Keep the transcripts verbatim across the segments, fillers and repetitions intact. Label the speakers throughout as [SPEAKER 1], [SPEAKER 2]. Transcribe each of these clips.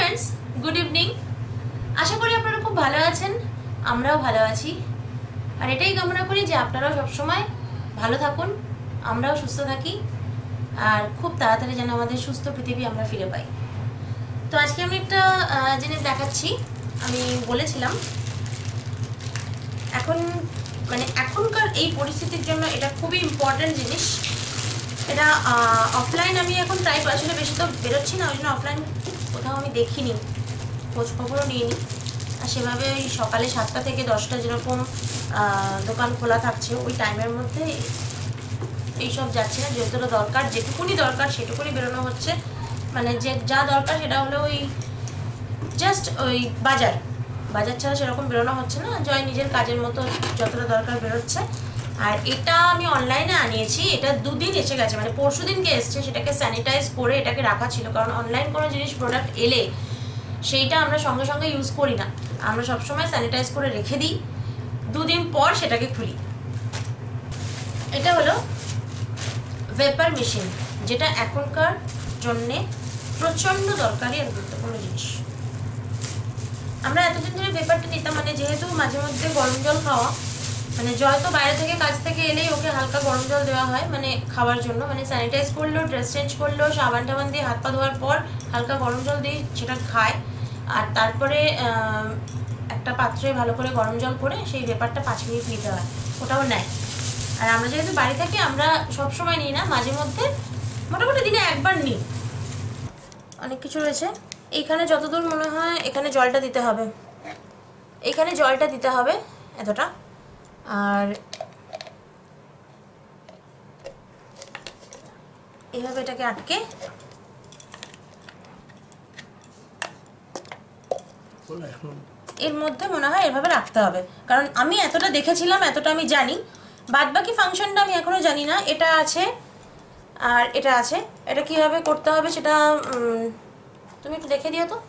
[SPEAKER 1] Friends good evening आशा करी আপনারা খুব ভালো আছেন আমরাও ভালো আছি আর এটাই কামনা করি যে আপনারাও সব সময় ভালো থাকুন আমরাও সুস্থ থাকি আর খুব তাড়াতাড়ি যেন আমাদের সুস্থ পৃথিবী আমরা ফিরে পাই। তো আজকে আমি একটা জিনিস দেখাচ্ছি, আমি বলেছিলাম এখন মানে এখনকার এই পরিস্থিতির জন্য এটা খুবই ইম্পর্টেন্ট জিনিস। এটা অফলাইন আমি এখন প্রায় আসলে বেশি তো বেরোচ্ছি না, ওই জন্য অফলাইন কোথাও আমি দেখিনি, খোঁজ খবরও নিইনি। আর সেভাবে ওই সকালে সাতটা থেকে দশটা যেরকম দোকান খোলা থাকছে ওই টাইমের মধ্যে এইসব যাচ্ছে না, যেহেতুটা দরকার যেটুকুনি দরকার সেটুকুনি বেরোনো হচ্ছে। মানে যে যা দরকার সেটা হলো ওই জাস্ট ওই বাজার বাজার ছাড়া সেরকম বেরোনো হচ্ছে না, জয় নিজের কাজের মতো যতটা দরকার বেরোচ্ছে। আর এটা আমি অনলাইনে আনিয়েছি, এটা দুদিন এসে গেছে, মানে পরশু দিনকে এসছে। সেটাকে স্যানিটাইজ করে এটাকে রাখা ছিল, কারণ অনলাইন কোনো জিনিস প্রোডাক্ট এলে সেইটা আমরা সঙ্গে সঙ্গে ইউজ করি না, আমরা সবসময় স্যানিটাইজ করে রেখে দিই, দুদিন পর সেটাকে খুলি। এটা হলো ভেপার মেশিন, যেটা এখনকার জন্যে প্রচণ্ড দরকারি আর গুরুত্বপূর্ণ জিনিস। আমরা এতদিন ধরে ভেপারটা নিতাম, মানে যেহেতু মাঝে মধ্যে গরম জল খাওয়া, মানে জয় তো বাইরে থেকে কাজ থেকে এলেই ওকে হালকা গরম জল দেওয়া হয় মানে খাওয়ার জন্য, মানে স্যানিটাইজ করলো, ড্রেস চেঞ্জ করলো, সাবান টাবান দিয়ে হাত পা ধোয়ার পর হালকা গরম জল দিয়ে সেটা খায়। আর তারপরে একটা পাত্রে ভালো করে গরম জল করে সেই ভেপারটা পাঁচ মিনিট নিতে হয়, ওটাও নেয়। আর আমরা যেহেতু বাড়ি থাকি আমরা সব সময় নিই না, মাঝে মধ্যে মোটামুটি দিনে একবার নিই। অনেক কিছু রয়েছে এইখানে, যতদূর মনে হয় এখানে জলটা দিতে হবে, এখানে জলটা দিতে হবে এতটা। আর এইভাবে এটাকে আটকে এর মধ্যে মনে হয় এভাবে রাখতে হবে, কারণ আমি এতটা দেখেছিলাম, এতটা আমি জানি, বাদ বাকি ফাংশনটা আমি এখনো জানি না। এটা আছে আর এটা আছে, এটা কিভাবে করতে হবে সেটা তুমি একটু দেখে দিও তো।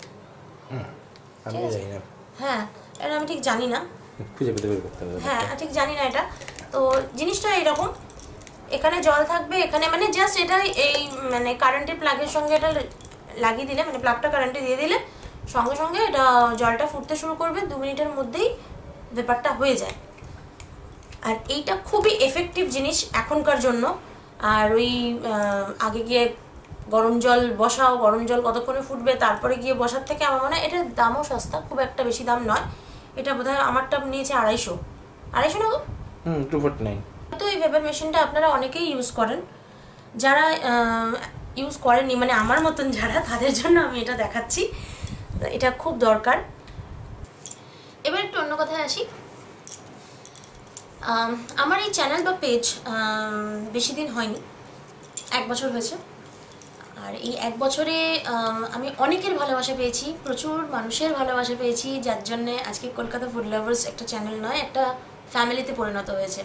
[SPEAKER 1] হ্যাঁ এটা আমি ঠিক জানি না, হ্যাঁ ঠিক জানি না এটা। তো জিনিসটা এইরকম, এখানে জল থাকবে, এখানে মানে জাস্ট এটা এই মানে কারেন্টের প্লাগের সঙ্গে এটা লাগিয়ে দিলে, মানে প্লাগটা কারেন্টে দিয়ে দিলে সঙ্গে সঙ্গে এটা জলটা ফুটতে শুরু করবে, দু মিনিটের মধ্যেই ব্যাপারটা হয়ে যায়। আর এইটা খুবই এফেক্টিভ জিনিস এখনকার জন্য। আর ওই আগে গিয়ে গরম জল বসাও, গরম জল কতক্ষণে ফুটবে তারপরে গিয়ে বসার থেকে আমার মনে হয় এটার দামও সস্তা, খুব একটা বেশি দাম নয়। এটা বোধহয় আমারটা নিয়েছে আড়াইশো আড়াইশো না হুম টু ফোর্টি নাইন। তো এই ভেপার মেশিনটা আপনারা অনেকেই ইউজ করেন, যারা ইউজ করেননি মানে আমার মতন যারা, তাদের জন্য আমি এটা দেখাচ্ছি, এটা খুব দরকার। এবার একটু অন্য কথায় আসি। আমার এই চ্যানেল বা পেজ বেশি দিন হয়নি, এক বছর হয়েছে। আর এই এক বছরে আমি অনেকের ভালোবাসা পেয়েছি, প্রচুর মানুষের ভালোবাসা পেয়েছি, যার জন্যে আজকে কলকাতা ফুড লাভার্স একটা চ্যানেল নয় একটা ফ্যামিলিতে পরিণত হয়েছে।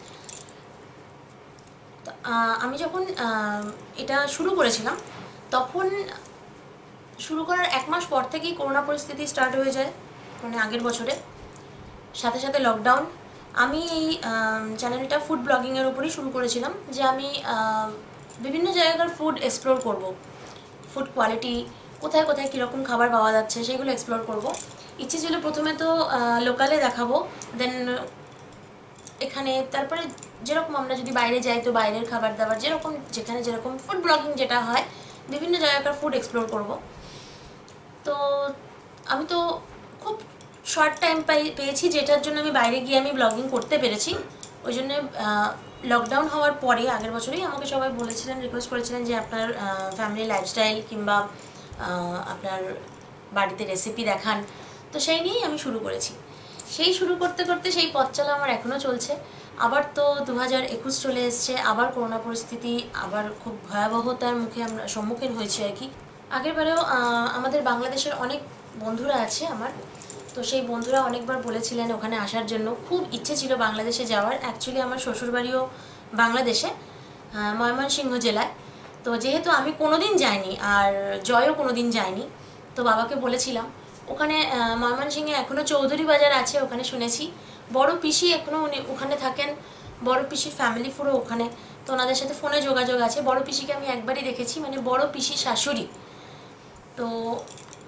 [SPEAKER 1] তো আমি যখন এটা শুরু করেছিলাম তখন শুরু করার এক মাস পর থেকেই করোনা পরিস্থিতি স্টার্ট হয়ে যায়, মানে আগের বছরে, সাথে সাথে লকডাউন। আমি এই চ্যানেলটা ফুড ব্লগিংয়ের উপরেই শুরু করেছিলাম, যে আমি বিভিন্ন জায়গার ফুড এক্সপ্লোর করব, ফুড কোয়ালিটি কোথায় কোথায় কীরকম খাবার পাওয়া যাচ্ছে সেগুলো এক্সপ্লোর করব। ইচ্ছে ছিল প্রথমে তো লোকালে দেখাবো, দেন এখানে, তারপরে যেরকম আমরা যদি বাইরে যাই তো বাইরের খাবার দাবার যেরকম যেখানে যেরকম ফুড ব্লগিং যেটা হয়, বিভিন্ন জায়গার ফুড এক্সপ্লোর করব। তো আমি তো খুব শর্ট টাইম পাই পেয়েছি, যেটার জন্য আমি বাইরে গিয়ে আমি ব্লগিং করতে পেরেছি। ওই জন্য লকডাউন হওয়ার পরে আগের বছরেই আমাকে সবাই বলেছিলেন, রিকোয়েস্ট করেছিলেন যে আপনার ফ্যামিলি লাইফস্টাইল কিংবা আপনার বাড়িতে রেসিপি দেখান। তো সেই নিয়েই আমি শুরু করেছি। সেই শুরু করতে করতে সেই পথ চলা আমার এখনও চলছে। আবার তো দু হাজার একুশ চলে এসছে, আবার করোনা পরিস্থিতি আবার খুব ভয়াবহতার মুখে আমরা সম্মুখীন হয়েছি আর কি। আগেরবারেও আমাদের বাংলাদেশের অনেক বন্ধুরা আছে আমার, তো সেই বন্ধুরা অনেকবার বলেছিলেন ওখানে আসার জন্য, খুব ইচ্ছে ছিল বাংলাদেশে যাওয়ার। অ্যাকচুয়ালি আমার শ্বশুরবাড়িও বাংলাদেশে, ময়মনসিংহ জেলায়। তো যেহেতু আমি কোনো দিন যাইনি আর জয়ও কোনো দিন যায়নি, তো বাবাকে বলেছিলাম ওখানে ময়মনসিংহে এখনও চৌধুরী বাজার আছে, ওখানে শুনেছি বড় পিসি এখনও উনি ওখানে থাকেন, বড় পিসির ফ্যামিলি পুরো ওখানে, তো ওনাদের সাথে ফোনে যোগাযোগ আছে। বড় পিসিকে আমি একবারই দেখেছি, মানে বড় পিসি শাশুড়ি, তো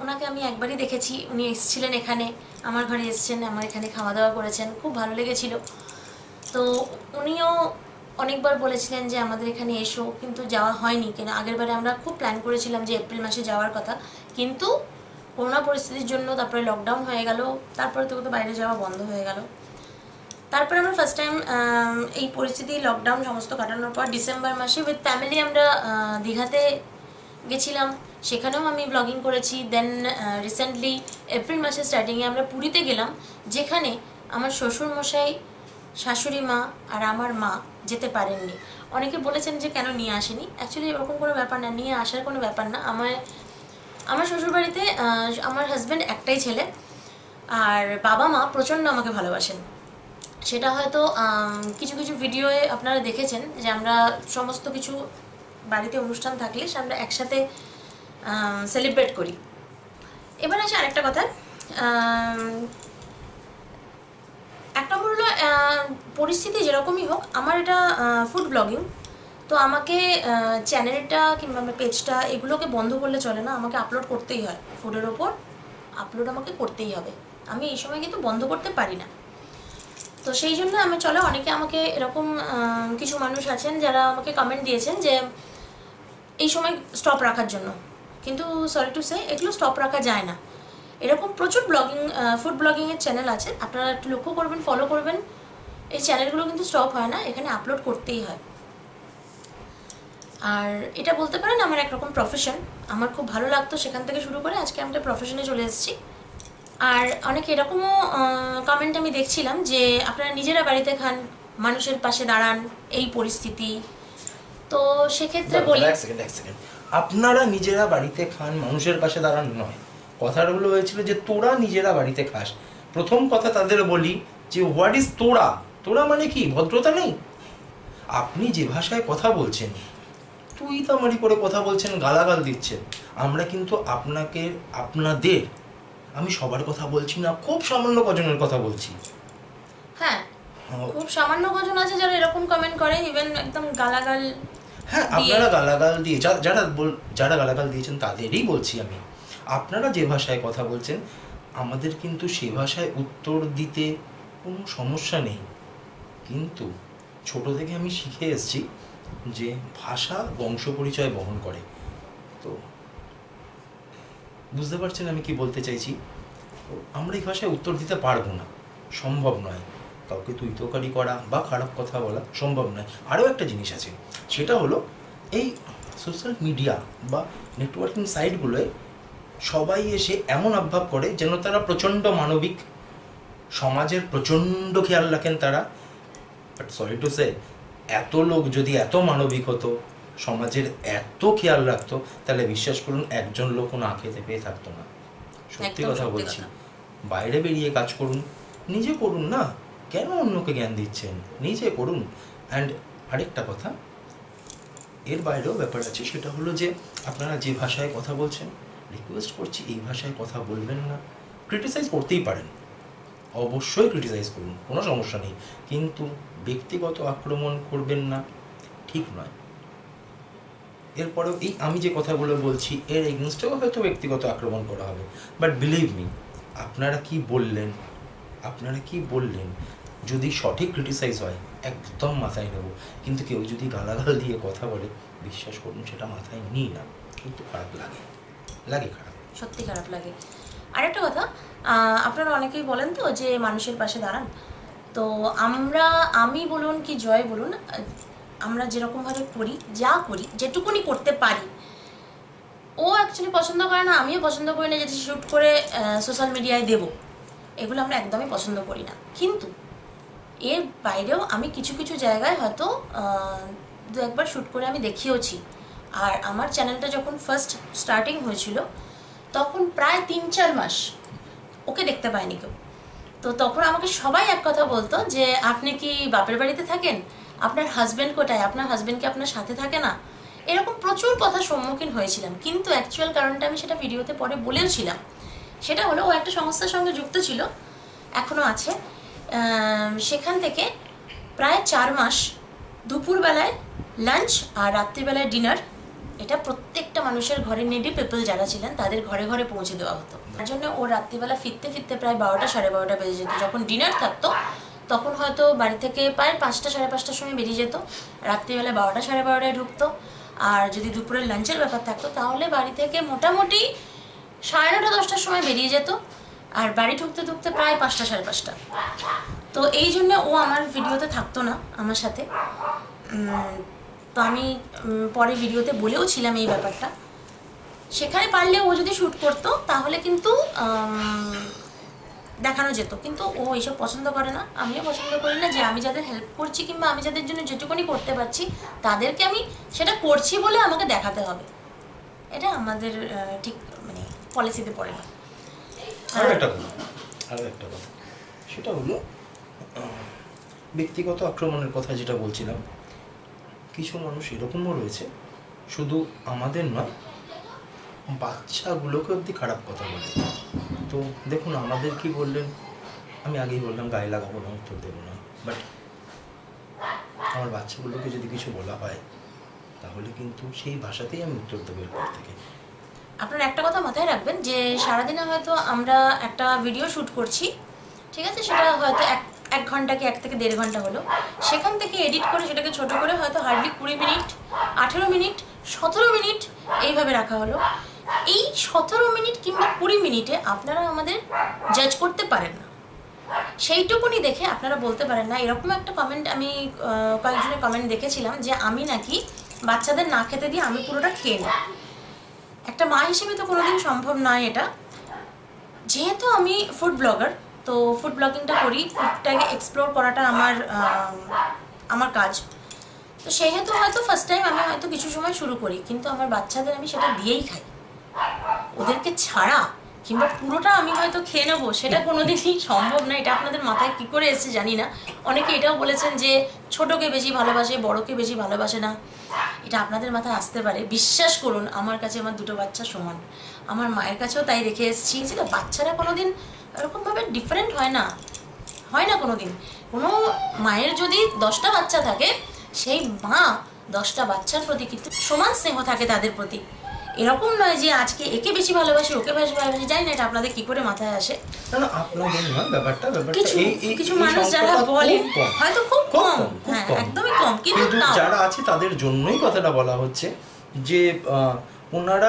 [SPEAKER 1] ওনাকে আমি একবারই দেখেছি, উনি এসেছিলেন এখানে, আমার ঘরে এসেছেন, আমার এখানে খাওয়া দাওয়া করেছেন, খুব ভালো লেগেছিল। তো উনিও অনেকবার বলেছিলেন যে আমাদের এখানে এসো, কিন্তু যাওয়া হয়নি। কেন আগেরবারে আমরা খুব প্ল্যান করেছিলাম যে এপ্রিল মাসে যাওয়ার কথা, কিন্তু করোনা পরিস্থিতির জন্য তারপরে লকডাউন হয়ে গেল, তারপরে তো তো বাইরে যাওয়া বন্ধ হয়ে গেল। তারপরে আমরা ফার্স্ট টাইম এই পরিস্থিতি লকডাউন সমস্ত কাটানোর পর ডিসেম্বর মাসে উইথ ফ্যামিলি আমরা দীঘাতে গেছিলাম, সেখানেও আমি ব্লগিং করেছি। দেন রিসেন্টলি এপ্রিল মাসের স্টার্টিংয়ে আমরা পুরীতে গেলাম, যেখানে আমার শ্বশুরমশাই, শাশুড়ি মা আর আমার মা যেতে পারেননি। অনেকে বলেছেন যে কেন নিয়ে আসেনি, অ্যাকচুয়ালি এরকম কোনো ব্যাপার না, নিয়ে আসার কোনো ব্যাপার না। আমার আমার শ্বশুরবাড়িতে আমার হাজব্যান্ড একটাই ছেলে, আর বাবা মা প্রচণ্ড আমাকে ভালোবাসেন। সেটা হয়তো কিছু কিছু ভিডিওয়ে আপনারা দেখেছেন যে আমরা সমস্ত কিছু বাড়িতে অনুষ্ঠান থাকলে সে আমরা একসাথে সেলিব্রেট করি। এবার আসে আরেকটা কথা, এক নম্বর হলো পরিস্থিতি যেরকমই হোক, আমার এটা ফুড ব্লগিং, তো আমাকে চ্যানেলটা কিংবা আমার পেজটা এগুলোকে বন্ধ করলে চলে না, আমাকে আপলোড করতেই হয়। ফুডের ওপর আপলোড আমাকে করতেই হবে, আমি এই সময় কিন্তু বন্ধ করতে পারি না। তো সেই জন্য আমি চলে অনেকে আমাকে এরকম কিছু মানুষ আছেন যারা আমাকে কমেন্ট দিয়েছেন যে এই সময় স্টপ রাখার জন্য, কিন্তু সরি টু সে এগুলো স্টপ রাখা যায় না। এরকম প্রচুর ব্লগিং ফুড ব্লগিংয়ের চ্যানেল আছে, আপনারা একটু লক্ষ্য করবেন, ফলো করবেন, এই চ্যানেলগুলো কিন্তু স্টপ হয় না, এখানে আপলোড করতেই হয়। আর এটা বলতে পারেন আমার একরকম প্রফেশন, আমার খুব ভালো লাগতো সেখান থেকে শুরু করে আজকে আমি একটা প্রফেশনে চলে এসেছি। আর অনেক এরকমও কমেন্ট আমি দেখছিলাম যে আপনারা নিজেরা বাড়িতে খান, মানুষের পাশে দাঁড়ান, এই পরিস্থিতি। তো সেক্ষেত্রে বলি,
[SPEAKER 2] এক সেকেন্ড এক সেকেন্ড আপনারা নিজেরা বাড়িতে খান, মানুষের পাশে দাঁড়ান নয়, কথাগুলো হয়েছিল যে তোরা নিজেরা বাড়িতে খাস। প্রথম কথা তাদের বলি যে হোয়াট ইজ তোরা, তোরা মানে কি, ভদ্রতা নেই? আপনি যে ভাষায় কথা বলছেন, তুই তামারি করে কথা বলছেন, গালাগাল দিচ্ছেন। আমরা কিন্তু আপনাকে, আপনাদের, আমি সবার কথা বলছি না, খুব সামান্য কজনের কথা বলছি।
[SPEAKER 1] হ্যাঁ, খুব সামান্য কজন আছে যারা এরকম কমেন্ট করে, ইভেন একদম গালাগাল।
[SPEAKER 2] হ্যাঁ, আপনারা গালাগাল দিয়ে, যারা যারা গালাগাল দিয়েছেন তাদেরই বলছি আমি। আপনারা যে ভাষায় কথা বলছেন, আমাদের কিন্তু সে ভাষায় উত্তর দিতে কোনো সমস্যা নেই, কিন্তু ছোট থেকে আমি শিখে এসেছি যে ভাষা বংশ পরিচয় বহন করে। তো বুঝতে পারছেন আমি কি বলতে চাইছি? আমরা এই ভাষায় উত্তর দিতে পারবো না, সম্ভব নয়। কাউকে তুই তোকারি করা বা খারাপ কথা বলা সম্ভব নয়। আরও একটা জিনিস আছে, সেটা হলো এই সোশ্যাল মিডিয়া বা নেটওয়ার্কিং সাইটগুলোয় সবাই এসে এমন আভাব করে যেন তারা প্রচণ্ড মানবিক, সমাজের প্রচণ্ড খেয়াল রাখেন তারা। বাট সরি টু সে, এত লোক যদি এত মানবিক হতো, সমাজের এত খেয়াল রাখতো, তাহলে বিশ্বাস করুন একজন লোক না খেতে পেয়ে থাকতো না। সত্যি কথা বলছি। বাইরে বেরিয়ে কাজ করুন, নিজে করুন না, কেন অন্যকে জ্ঞান দিচ্ছেন? নিজে করুন। অ্যান্ড আরেকটা কথা, এর বাইরেও ব্যাপার আছে, সেটা হলো যে আপনারা যে ভাষায় কথা বলছেন, রিকোয়েস্ট করছি এই ভাষায় কথা বলবেন না। ক্রিটিসাইজ করতেই পারেন, অবশ্যই ক্রিটিসাইজ করুন, কোনো সমস্যা নেই, কিন্তু ব্যক্তিগত আক্রমণ করবেন না, ঠিক নয়। এরপরেও এই আমি যে কথাগুলো বলছি এর এগেনস্টেও হয়তো ব্যক্তিগত আক্রমণ করা হবে, বাট বিলিভ মি, আপনারা কি বললেন, আপনারা কি বললেন যদি সঠিক ক্রিটিসাইজ হয় একদম মাথায় নেব, কিন্তু কেউ যদি গালাগাল দিয়ে কথা বলে, বিশ্বাস করুন সেটা মাথায় নিই না, কিন্তু খারাপ লাগে, লাগে খারাপ,
[SPEAKER 1] সত্যি খারাপ লাগে। আরেকটা কথা, আপনারা অনেকেই বলেন তো যে মানুষের পাশে দাঁড়ান, তো আমরা, আমি বলুন কি জয় বলুন, আমরা যেরকমভাবে করি, যা করি, যেটুকুনি করতে পারি, ও অ্যাকচুয়ালি পছন্দ করে না, আমিও পছন্দ করি না যে শ্যুট করে সোশ্যাল মিডিয়ায় দেব, এগুলো আমরা একদমই পছন্দ করি না। কিন্তু এর বাইরেও আমি কিছু কিছু জায়গায় হয়তো দু একবার শ্যুট করে আমি দেখিয়েওছি। আর আমার চ্যানেলটা যখন ফার্স্ট স্টার্টিং হয়েছিল, তখন প্রায় তিন চার মাস ওকে দেখতে পায়নি কেউ। তো তখন আমাকে সবাই এক কথা বলতো যে আপনি কি বাপের বাড়িতে থাকেন, আপনার হাজব্যান্ড কোথায়, আপনার হাজব্যান্ড কি আপনার সাথে থাকে না, এরকম প্রচুর কথার সম্মুখীন হয়েছিলাম। কিন্তু অ্যাকচুয়াল কারণটা আমি সেটা ভিডিওতে পরে বলেও ছিলাম, সেটা হলো ও একটা সংস্থার সঙ্গে যুক্ত ছিল, এখনও আছে। সেখান থেকে প্রায় চার মাস দুপুরবেলায় লাঞ্চ আর রাত্রিবেলায় ডিনার এটা প্রত্যেকটা মানুষের ঘরে নেডি পিপল যারা ছিলেন তাদের ঘরে ঘরে পৌঁছে দেওয়া হতো। তার জন্য ও রাত্রিবেলা ফিরতে ফিরতে প্রায় বারোটা সাড়ে বারোটা বেজে যেত। যখন ডিনার থাকতো তখন হয়তো বাড়ি থেকে প্রায় পাঁচটা সাড়ে পাঁচটার সময় বেরিয়ে যেত, রাত্রিবেলা বারোটা সাড়ে বারোটায় ঢুকতো। আর যদি দুপুরের লাঞ্চের ব্যাপার থাকতো তাহলে বাড়ি থেকে মোটামুটি সাড়ে নটা দশটার সময় বেরিয়ে যেত, আর বাড়ি ঢুকতে ঢুকতে প্রায় পাঁচটা সাড়ে পাঁচটা। তো এই জন্য ও আমার ভিডিওতে থাকতো না আমার সাথে। তো আমি পরে ভিডিওতে বলেও ছিলাম এই ব্যাপারটা। সেখানে পারলে ও যদি শ্যুট করতো তাহলে কিন্তু দেখানো যেত, কিন্তু ও এইসব পছন্দ করে না, আমিও পছন্দ করি না যে আমি যাদের হেল্প করছি কিংবা আমি যাদের জন্য যেটুকুনি করতে পারছি তাদেরকে আমি সেটা করছি বলে আমাকে দেখাতে হবে। এটা আমাদের ঠিক মানে পলিসিতে পড়ে না।
[SPEAKER 2] আর একটা কথা আর একটা কথা সেটা হলো ব্যক্তিগত আক্রমণের কথা যেটা বলছিলাম। কিছু মানুষ এরকমও রয়েছে শুধু আমাদের নয়, বাচ্চাগুলোকে অবধি খারাপ কথা বলে। তো দেখুন আমাদের কি বললেন, আমি আগেই বললাম গায়ে লাগাবো না, উত্তর দেবো না, বাট আমার বাচ্চাগুলোকে যদি কিছু বলা হয় তাহলে কিন্তু সেই ভাষাতেই আমি উত্তর দেবো এরপর থেকে।
[SPEAKER 1] আপনারা একটা কথা মাথায় রাখবেন যে সারাদিনে হয়তো আমরা একটা ভিডিও শ্যুট করছি, ঠিক আছে, সেটা হয়তো এক এক ঘন্টা কি এক থেকে দেড় ঘন্টা হলো, সেখান থেকে এডিট করে সেটাকে ছোট করে হয়তো হার্ডলি কুড়ি মিনিট আঠেরো মিনিট সতেরো মিনিট এইভাবে রাখা হলো। এই সতেরো মিনিট কিংবা কুড়ি মিনিটে আপনারা আমাদের জাজ করতে পারেন না, সেইটুকুনি দেখে আপনারা বলতে পারেন না। এরকম একটা কমেন্ট আমি কয়েকজনের কমেন্ট দেখেছিলাম যে আমি নাকি বাচ্চাদের না খেতে দিয়ে আমি পুরোটা খেয়ে নিই। একটা মা হিসেবে তো কোনোদিন সম্ভব নয় এটা। যেহেতু আমি ফুড ব্লগার, তো ফুড ব্লগিংটা করি, ফুডটাকে এক্সপ্লোর করাটা আমার আমার কাজ, তো সেহেতু হয়তো ফার্স্ট টাইম আমি হয়তো কিছু সময় শুরু করি, কিন্তু আমার বাচ্চাদের আমি সেটা দিয়েই খাই। ওদেরকে ছাড়া কিংবা পুরোটা আমি হয়তো খেয়ে নেবো সেটা কোনোদিনই সম্ভব না। এটা আপনাদের মাথায় কী করে এসেছে জানি না। অনেকে এটাও বলেছেন যে ছোটোকে বেশি ভালোবাসে, বড়োকে বেশি ভালোবাসে না। এটা আপনাদের মাথায় আসতে পারে, বিশ্বাস করুন আমার কাছে আমার দুটো বাচ্চা সমান, আমার মায়ের কাছেও তাই রেখে এসেছি। যে বাচ্চারা কোনোদিন এরকমভাবে ডিফারেন্ট হয় না, হয় না কোনো দিন। কোনো মায়ের যদি দশটা বাচ্চা থাকে সেই মা দশটা বাচ্চার প্রতি কিন্তু সমান স্নেহ থাকে তাদের প্রতি। এরকম নয় যে আজকে একে বেশি ভালোবাসি ওকে বেশি ভালোবাসি, জানি না এটা আপনাদের কি করে মাথায় আসে।
[SPEAKER 2] না না আপনাদের নয় ব্যাপারটা, ব্যাপারটা
[SPEAKER 1] কিছু
[SPEAKER 2] এই
[SPEAKER 1] কিছু মানুষ যারা বলেন হয়তো খুব কম, হ্যাঁ একদমই কম,
[SPEAKER 2] কিন্তু যারা আছে তাদের জন্যই কথাটা বলা হচ্ছে যে ওনারা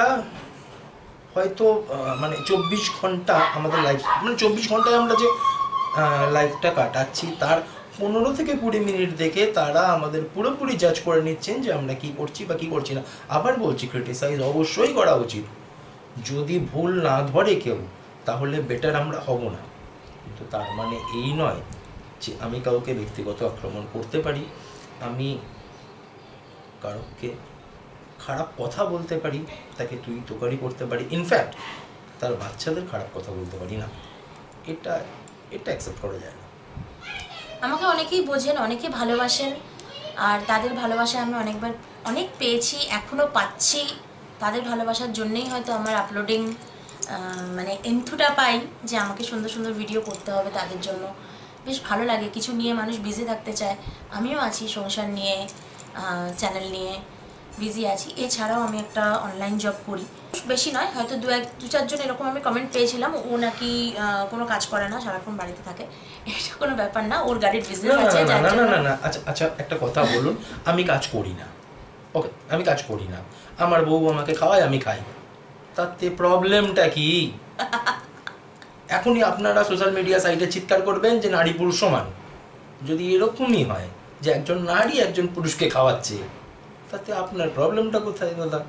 [SPEAKER 2] হয়তো মানে চব্বিশ ঘন্টা আমাদের লাইফ, মানে চব্বিশ ঘন্টায় আমরা যে লাইফটা কাটাচ্ছি তার পনেরো থেকে কুড়ি মিনিট দেখে তারা আমাদের পুরোপুরি জাজ করে নিচ্ছেন যে আমরা কি করছি বা কি করছি না। আবার বলছি ক্রিটিসাইজ অবশ্যই করা উচিত, যদি ভুল না ধরে কেউ তাহলে বেটার আমরা হব না, কিন্তু তার মানে এই নয় যে আমি কাউকে ব্যক্তিগত আক্রমণ করতে পারি, আমি কাউকে খারাপ কথা বলতে পারি, তাকে তুই তোকারি করতে পারি, ইনফ্যাক্ট তার বাচ্চাদের খারাপ কথা বলতে পারি না। এটা এটা অ্যাকসেপ্ট করা যায় না।
[SPEAKER 1] আমাকে অনেকেই বোঝেন, অনেকে ভালোবাসেন, আর তাদের ভালোবাসা আমি অনেকবার অনেক পেয়েছি, এখনও পাচ্ছি। তাদের ভালোবাসার জন্যই হয়তো আমার আপলোডিং মানে এন্থুটা পাই যে আমাকে সুন্দর সুন্দর ভিডিও করতে হবে তাদের জন্য। বেশ ভালো লাগে, কিছু নিয়ে মানুষ বিজি থাকতে চায়, আমিও আছি সংসার নিয়ে, চ্যানেল নিয়ে বিজি আছি। এছাড়াও আমি একটা অনলাইন জব করি, বেশি নয় হয়তো দু এক দু চারজন এরকম আমি কমেন্ট পেয়েছিলাম ও নাকি কোনো কাজ করে না, সারাক্ষণ বাড়িতে থাকে। এটা কোনো ব্যাপার না, ওর গাড়ির বিজনেস আছে।
[SPEAKER 2] না না না না আচ্ছা আচ্ছা একটা কথা বলুন, আমি কাজ করি না, ওকে আমি কাজ করি না, আমার বউ আমাকে খাওয়ায় আমি খাই, তাতে প্রবলেমটা কি? এখনই আপনারা সোশ্যাল মিডিয়া সাইটে চিৎকার করবেন যে নারী পুরুষ সমান। যদি এরকমই হয় যে একজন নারী একজন পুরুষকে খাওয়াচ্ছে, তাতে আপনার প্রবলেমটা কোথায় দাদা?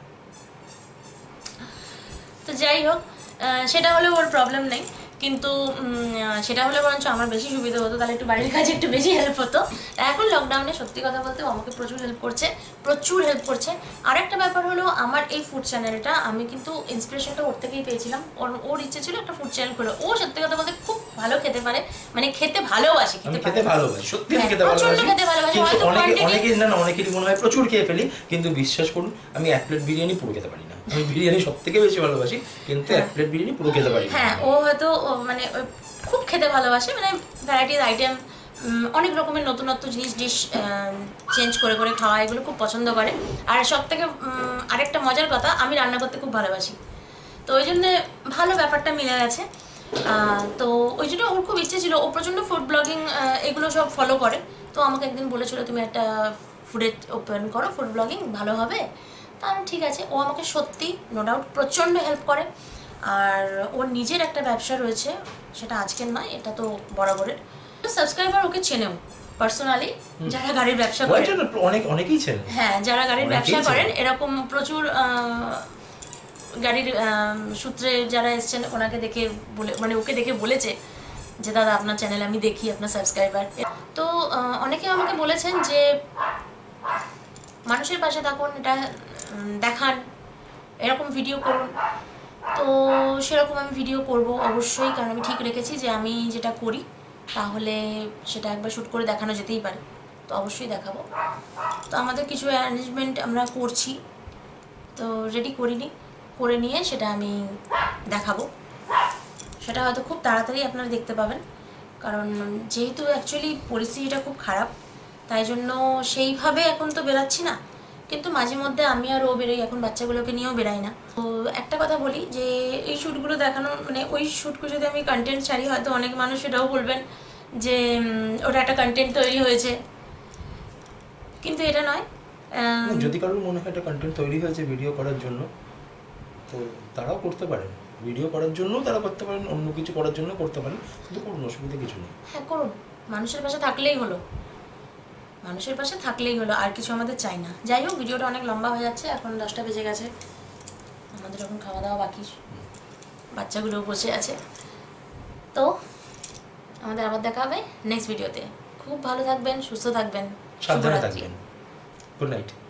[SPEAKER 1] তো যাই হোক, সেটা হলে ওর প্রবলেম নেই, কিন্তু সেটা হলে বরঞ্চ আমার বেশি সুবিধা হতো, তাহলে একটু বাড়ির কাজে একটু বেশি হেল্প হতো। এখন লকডাউনে সত্যি কথা বলতে আমাকে প্রচুর হেল্প করছে, প্রচুর হেল্প করছে। আরেকটা ব্যাপার হলো আমার এই ফুড চ্যানেলটা আমি কিন্তু ইন্সপিরেশনটা ওর থেকেই পেয়েছিলাম। ওর ওর ইচ্ছে ছিল একটা ফুড চ্যানেল খুলে। ও সত্যি কথা বলতে খুব ভালো খেতে পারে, মানে খেতে ভালোবাসে, খেতে
[SPEAKER 2] খেতে ভালোবাসে, সত্যি আমি খেতে ভালোবাসি। কিন্তু অনেকে অনেকে না না অনেকেরই মনে হয় প্রচুর খেয়ে ফেলি, কিন্তু বিশ্বাস করুন আমি এক প্লেট বিরিয়ানি পুরো খেতে পারি না। আমি বিরিয়ানি সব থেকে বেশি ভালোবাসি, কিন্তু এক প্লেট বিরিয়ানি পুরো খেতে পারি না।
[SPEAKER 1] হ্যাঁ, ও হয়তো মানে খুব খেতে ভালোবাসে, মানে ভ্যারাইটিস আইটেম উম, অনেক রকমের নতুনত্ব জিনিস ডিশ চেঞ্জ করে করে খাওয়া, এগুলো খুব পছন্দ করে। আর সব থেকে আরেকটা মজার কথা, আমি রান্না করতে খুব ভালোবাসি, তো ওই জন্যে ভালো ব্যাপারটা মিলে গেছে। আহ, তো ওই জন্য ওর খুব ইচ্ছে ছিল, ও প্রচণ্ড ফুড ব্লগিং এগুলো সব ফলো করে। তো আমাকে একদিন বলেছিল তুমি একটা ফুডের ওপেন করো, ফুড ব্লগিং ভালো হবে। তা আমি ঠিক আছে। ও আমাকে সত্যি নো ডাউট প্রচণ্ড হেল্প করে। আর ওর নিজের একটা ব্যবসা রয়েছে, সেটা আজকের নয়, এটা তো বরাবরের। সাবস্ক্রাইবার ওকে চেনেও পার্সোনালি, যারা গাড়ির ব্যবসা
[SPEAKER 2] ওই
[SPEAKER 1] করেন।
[SPEAKER 2] জন্য অনেক অনেকেই ছেলে
[SPEAKER 1] হ্যাঁ, যারা গাড়ির
[SPEAKER 2] অনেকেই
[SPEAKER 1] ব্যবসা
[SPEAKER 2] চেনে।
[SPEAKER 1] করেন, এরকম প্রচুর আহ, গাড়ির আহ, সূত্রে যারা এসছেন ওনাকে দেখে বলে, মানে ওকে দেখে বলেছে যে দাদা আপনার চ্যানেল আমি দেখি, আপনার সাবস্ক্রাইবার। তো আহ, অনেকে আমাকে বলেছেন যে মানুষের পাশে থাকুন, এটা উম, দেখান, এরকম ভিডিও করুন। তো সেরকম আমি ভিডিও করব অবশ্যই, কারণ আমি ঠিক রেখেছি যে আমি যেটা করি তাহলে সেটা একবার শ্যুট করে দেখানো যেতেই পারে, তো অবশ্যই দেখাবো। তো আমাদের কিছু অ্যারেঞ্জমেন্ট আমরা করছি, তো রেডি করিনি, করে নিয়ে সেটা আমি দেখাবো। সেটা হয়তো খুব তাড়াতাড়ি আপনারা দেখতে পাবেন, কারণ যেহেতু অ্যাকচুয়ালি পরিস্থিতিটা খুব খারাপ, তাই জন্য সেইভাবে এখন তো বেরাচ্ছি না, কিন্তু মাঝে মধ্যে আমি আর ও বেরোই, এখন বাচ্চাগুলোকে নিয়েও বেরাই না। তো একটা কথা বলি যে এই শ্যুটগুলো দেখানো, মানে ওই শ্যুটগুলো যদি আমি কন্টেন্ট ছাড়ি, হয়তো অনেক মানুষ এটাও বলবেন যে উম, ওটা একটা কন্টেন্ট তৈরি হয়েছে, কিন্তু এটা নয়।
[SPEAKER 2] না, যদি কারোর মনে হয় একটা কন্টেন্ট তৈরি হয়েছে ভিডিও করার জন্য, তো তারাও করতে পারেন। ভিডিও করার জন্যও তারা করতে পারেন, অন্য কিছু করার জন্য করতে পারেন, কিন্তু কোনো অসুবিধা কিছু নেই।
[SPEAKER 1] হ্যাঁ করুন, মানুষের পাশে থাকলেই হলো, মানুষের পাশে থাকলেই হলো, আর কিছু আমাদের চাই না। যাই হোক, ভিডিওটা অনেক লম্বা হয়ে যাচ্ছে, এখন দশটা বেজে গেছে, আমাদের এখন খাওয়া দাওয়া বাকি, বাচ্চাগুলোও বসে আছে। তো আমাদের আবার দেখা হবে নেক্সট ভিডিওতে। খুব ভালো থাকবেন, সুস্থ থাকবেন,
[SPEAKER 2] সাবধানে
[SPEAKER 1] শুভরাত্রি।
[SPEAKER 2] থাকবেন। Good night.